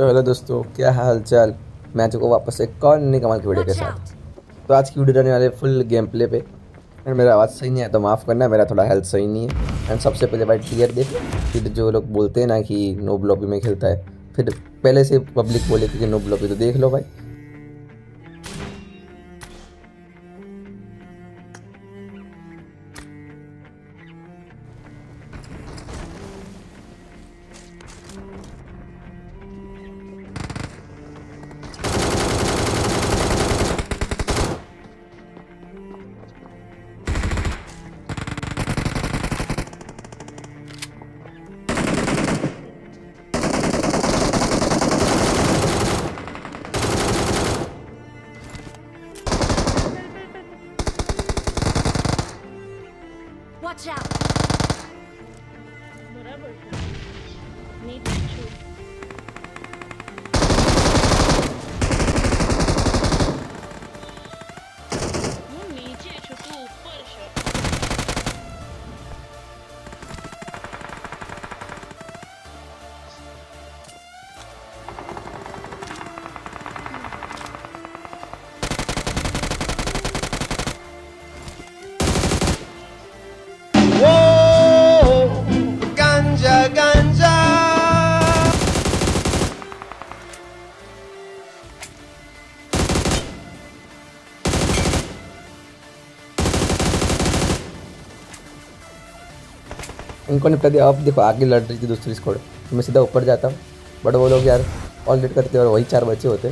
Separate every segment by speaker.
Speaker 1: तो हेलो दोस्तों, क्या हाल चाल। मैं आ चुका हूँ वापस एक और नई कमाल की वीडियो के साथ। तो आज की वीडियो रहने वाली है फुल गेम प्ले पे। एंड मेरा आवाज़ सही नहीं है तो माफ़ करना, मेरा थोड़ा हेल्थ सही नहीं है। एंड सबसे पहले भाई टीयर देख, फिर जो लोग बोलते हैं ना कि नो लॉबी में खेलता है, फिर पहले से पब्लिक बोले कि नो लॉबी, तो देख लो भाई।
Speaker 2: Watch out!
Speaker 3: बराबर नीचे छू वो नीचे छू तू ऊपर छू
Speaker 1: इनको निपटा दिया। अब देखो आगे लड़ रही थी दूसरी स्क्वाड, तो मैं सीधा ऊपर जाता हूँ, बट वो लोग यार ऑल रेड करते और वही 4 बच्चे होते।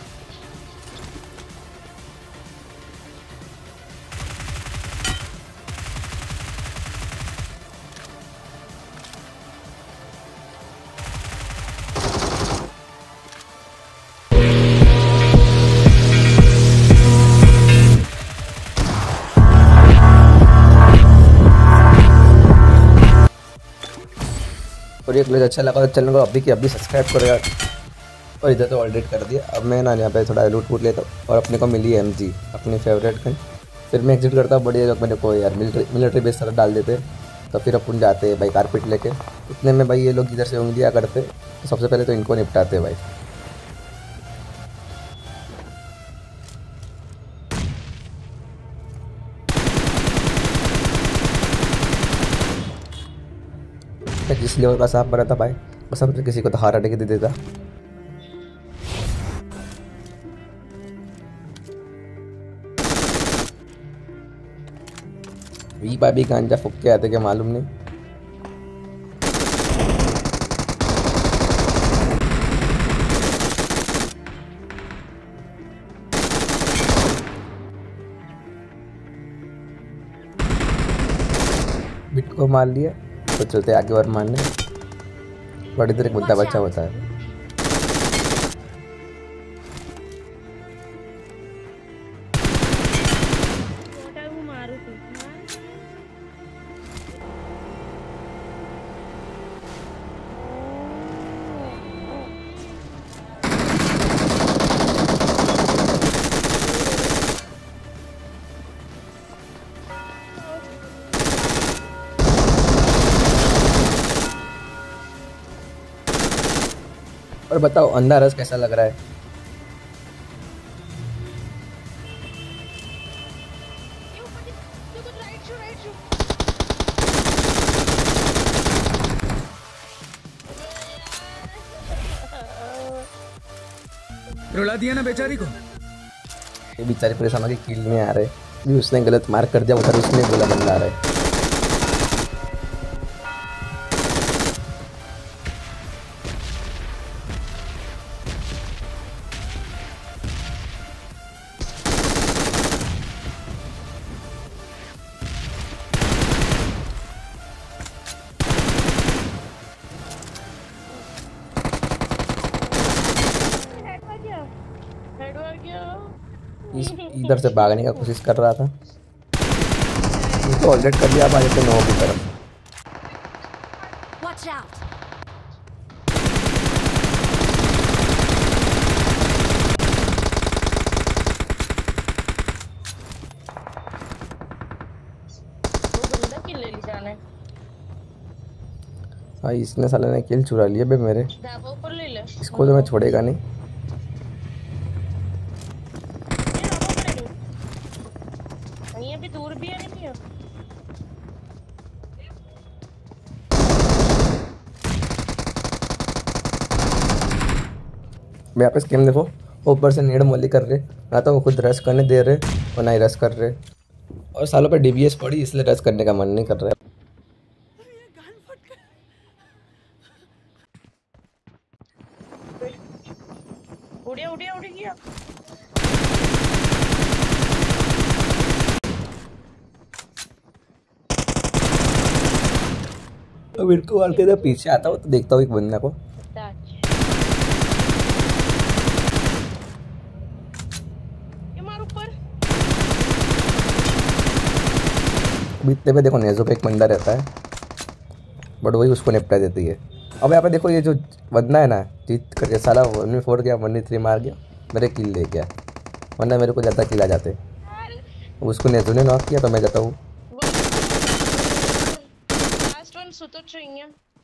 Speaker 1: और ये क्लिप अच्छा लगा तो चैनल को अभी की अभी सब्सक्राइब करो यार। और इधर तो ऑलरेडी कर दिया। अब मैं ना यहाँ पे थोड़ा लूट वूट लेता हूँ और अपने को मिली है MG, अपनी फेवरेट गन। फिर मैं एग्जिट करता हूँ। बढ़िया लोग मेरे को यार मिलिट्री बेस तरह डाल देते, तो फिर अपन जाते हैं भाई कारपेट लेके। इतने में भाई ये लोग इधर से उंगलियाँ करते, तो सबसे पहले तो इनको निपटाते भाई। जिस लेवल का सांप बना था भाई, कसम से किसी को तो हार अटैक दे देता। वी भाई भी गांजा फूक के आते क्या मालूम नहीं। बिट को मार लिया तो चलते आगे और मारने। बड़ी इधर एक मुद्दा बच्चा होता है।
Speaker 3: छोटा वो मारू तू
Speaker 1: और बताओ अंधा रस कैसा लग रहा है।
Speaker 4: रुला दिया ना बेचारी को।
Speaker 1: ये बेचारे परेशान होकर किल में आ रहे, भी उसने गलत मार्क कर दिया, उधर उसने बोला बंदा आ रहा है। इधर से भागने का कोशिश कर रहा था, तो ऑलरेडी कर दिया। अब आ जाते 9 की तरफ।
Speaker 2: Watch out!
Speaker 3: वो बंदा किल ले जाना है।
Speaker 1: भाई इसने साले ने किल चुरा लिया बे मेरे।
Speaker 3: धाबा ऊपर ले ले।
Speaker 1: इसको तो मैं छोड़ेगा नहीं।
Speaker 3: ये धाबा ऊपर ले लो। ये भी दूर भी है नहीं है।
Speaker 1: मैं यहाँ पे स्कीम देखो, ऊपर से नेड मोली कर रहे, ना तो वो खुद रश करने दे रहे और ना ही रश कर रहे, और सालों पे डीबीएस पड़ी इसलिए रश करने का मन नहीं कर रहा है।
Speaker 3: उड़िया उड़िया उड़ी गया।
Speaker 1: अब इनको मार के जब पीछे आता हूँ तो देखता हूँ एक बंदा को,
Speaker 3: ये मार ऊपर।
Speaker 1: बीतने पे देखो नेजो पे एक बंदा रहता है, बट वही उसको निपटा देती है। अब यहाँ पे देखो ये जो बंदा है ना, जीत करके साला 1v4 गया, 1v3 मार गया, मेरे किल ले गया, वरना मेरे को ज़्यादा किल आ जाते। उसको नेजो ने नॉक किया तो मैं जाता हूँ।
Speaker 3: लास्ट वन सुतो चाहिए।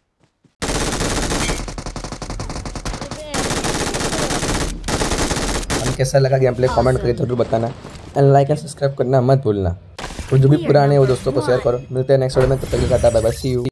Speaker 1: हम कैसा लगा गेम प्ले कमेंट करके जरूर बताना, एंड लाइक एंड सब्सक्राइब करना मत भूलना, और जो भी पुराने वो दोस्तों को शेयर करो। मिलते हैं नेक्स्ट वीडियो में, तब तक के लिए tata bye bye, see you.